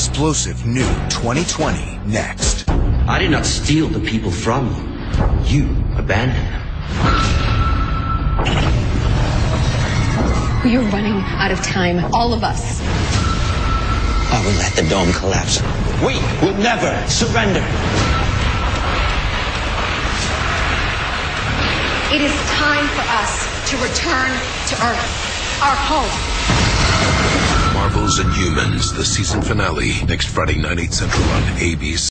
explosive new 2020 next. I did not steal the people from you. You abandoned them. We are running out of time, all of us. I will let the dome collapse. We will never surrender. It is time for us to return to Earth, our home. Marvel's Inhumans, the season finale, next Friday night, 8 Central on ABC.